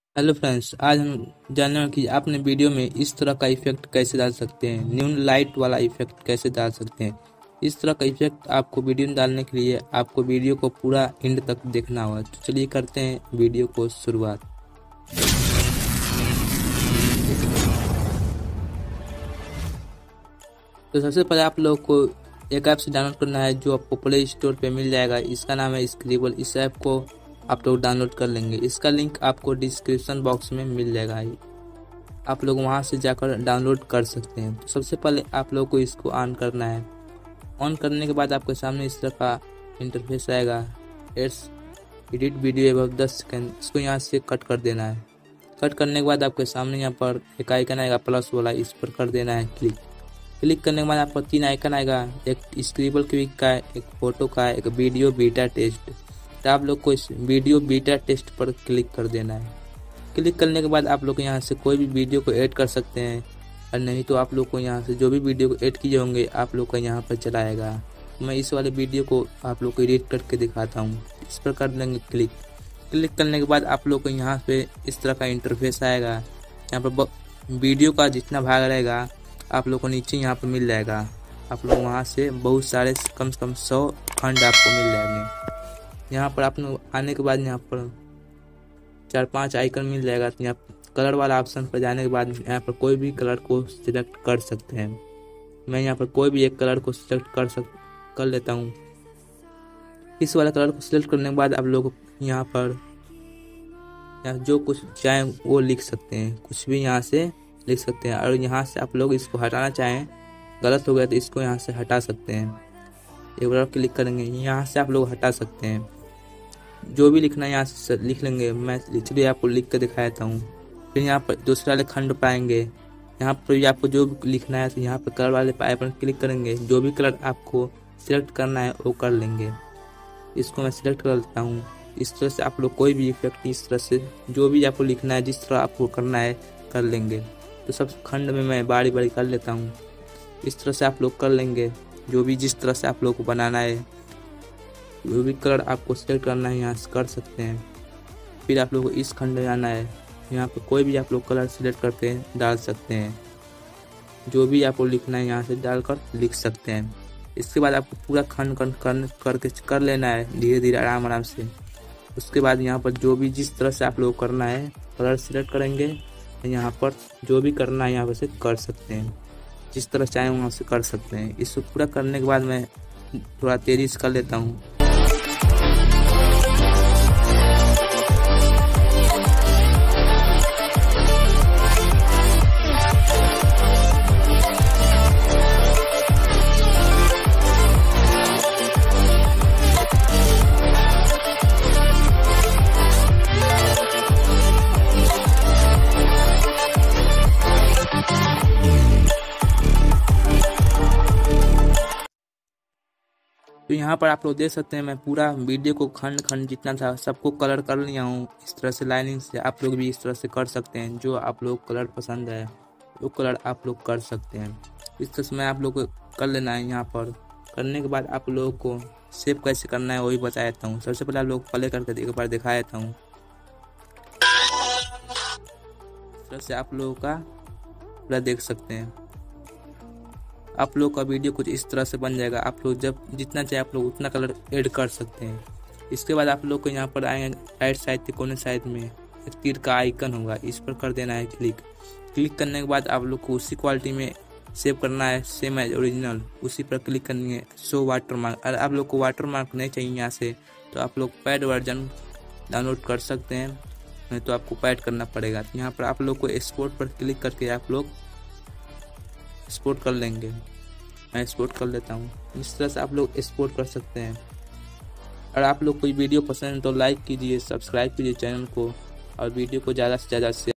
Hello friends, आज हम जानने कि आपने वीडियो में इस तरह का इफेक्ट कैसे डाल सकते हैं। न्यून लाइट वाला इफेक्ट कैसे डाल सकते हैं। इस तरह का इफेक्ट आपको वीडियो में डालने के लिए आपको वीडियो को पूरा एंड तक देखना होगा। तो चलिए करते हैं वीडियो को शुरुआत। तो सबसे पहले आप लोग को एक ऐप से डाउनलोड करना है जो आपको प्ले स्टोर पे मिल जाएगा। इसका नाम है स्क्रिबल। इस ऐप को आप लोग डाउनलोड कर लेंगे। इसका लिंक आपको डिस्क्रिप्शन बॉक्स में मिल जाएगा। आप लोग वहां से जाकर डाउनलोड कर सकते हैं। तो सबसे पहले आप लोग को इसको ऑन करना है। ऑन करने के बाद आपके सामने इस तरह का इंटरफेस आएगा। एडिट वीडियो अबव 10 सेकंड, इसको यहाँ से कट कर देना है। कट करने के बाद आपके सामने यहाँ पर एक आइकन आएगा प्लस वाला, इस पर कर देना है क्लिक। क्लिक करने के बाद आपको 3 आइकन आएगा, एक स्क्रिबल क्विक का है, एक फोटो का है, एक वीडियो बीटा टेस्ट। तो आप लोग को इस वीडियो बीटा टेस्ट पर क्लिक कर देना है। क्लिक करने के बाद आप लोग यहाँ से कोई भी वीडियो को ऐड कर सकते हैं, और नहीं तो आप लोग को यहाँ से जो भी वीडियो को ऐड किए होंगे आप लोग का यहाँ पर चलाएगा। मैं इस वाले वीडियो को आप लोग को एडिट करके दिखाता हूँ। इस पर कर देंगे क्लिक। क्लिक करने के बाद आप लोग को यहाँ पे इस तरह का इंटरफेस आएगा। यहाँ पर वीडियो का जितना भाग रहेगा आप लोग को नीचे यहाँ पर मिल जाएगा। आप लोग वहाँ से बहुत सारे कम से कम 100 खंड आपको मिल जाएंगे। यहाँ पर आप लोग आने के बाद यहाँ पर 4-5 आइकन मिल जाएगा। तो यहाँ कलर वाला ऑप्शन पर जाने के बाद यहाँ पर कोई भी कलर को सिलेक्ट कर सकते हैं। मैं यहाँ पर कोई भी एक कलर को सिलेक्ट कर लेता हूँ। इस वाला कलर को सिलेक्ट करने के बाद आप लोग यहाँ पर जो कुछ चाहें वो लिख सकते हैं, कुछ भी यहाँ से लिख सकते हैं। और यहाँ से आप लोग इसको हटाना चाहें, गलत हो गया तो इसको यहाँ से हटा सकते हैं। एक बार क्लिक करेंगे, यहाँ से आप लोग हटा सकते हैं। जो भी लिखना है यहाँ से लिख लेंगे। मैं चलिए आपको लिख कर दिखा देता हूँ। फिर यहाँ पर दूसरे वाले खंड पाएंगे, यहाँ पर भी आपको जो भी लिखना है तो यहाँ पर कलर वाले पर क्लिक करेंगे। जो भी कलर आपको सिलेक्ट करना है वो कर लेंगे। इसको मैं सिलेक्ट कर लेता हूँ। इस तरह से आप लोग कोई भी इफेक्ट इस तरह से जो भी आपको लिखना है जिस तरह आपको करना है कर लेंगे। तो सब खंड में मैं बारी बारी कर लेता हूँ। इस तरह से आप लोग कर लेंगे। जो भी जिस तरह से आप लोग को बनाना है, जो भी कलर आपको सिलेक्ट करना है यहाँ से कर सकते हैं। फिर आप लोग को इस खंड में आना है। यहाँ पर कोई भी आप लोग कलर सिलेक्ट करके डाल सकते हैं। जो भी आपको लिखना है यहाँ से डालकर लिख सकते हैं। इसके बाद आपको पूरा खंड करके कर लेना है धीरे धीरे आराम से। उसके बाद यहाँ पर जो भी जिस तरह से आप लोग करना है कलर सिलेक्ट करेंगे। यहाँ पर जो भी करना है यहाँ पर से कर सकते हैं, जिस तरह चाहें वहाँ से कर सकते हैं। इसको पूरा करने के बाद मैं थोड़ा तेजी से कर लेता हूँ। तो यहाँ पर आप लोग देख सकते हैं मैं पूरा वीडियो को खंड खंड जितना था सबको कलर कर लिया हूँ। इस तरह से लाइनिंग से आप लोग भी इस तरह से कर सकते हैं। जो आप लोग कलर पसंद है वो कलर आप लोग कर सकते हैं। इस तरह से मैं आप लोग को कर लेना है। यहाँ पर करने के बाद आप लोगों को सेव कैसे करना है वही बता देता हूँ। सबसे पहले आप लोग प्ले करके एक बार दिखा देता हूँ। इस तरह से आप लोगों का पूरा देख सकते हैं। आप लोग का वीडियो कुछ इस तरह से बन जाएगा। आप लोग जब जितना चाहे आप लोग उतना कलर ऐड कर सकते हैं। इसके बाद आप लोग को यहाँ पर आएंगे राइट साइड के कोने साइड में एक तीर का आइकन होगा, इस पर कर देना है क्लिक। क्लिक करने के बाद आप लोग को उसी क्वालिटी में सेव करना है, सेम एज ओरिजिनल। उसी पर क्लिक करनी है शो वाटरमार्क। अगर आप लोग को वाटरमार्क नहीं चाहिए यहाँ से तो आप लोग पैड वर्जन डाउनलोड कर सकते हैं, नहीं तो आपको पैड करना पड़ेगा। तो यहाँ पर आप लोग को एक्सपोर्ट पर क्लिक करके आप लोग एक्सपोर्ट कर लेंगे। मैं एक्सपोर्ट कर लेता हूँ। इस तरह से आप लोग एक्सपोर्ट कर सकते हैं। और आप लोग कोई वीडियो पसंद है तो लाइक कीजिए, सब्सक्राइब कीजिए चैनल को, और वीडियो को ज़्यादा से ज़्यादा शेयर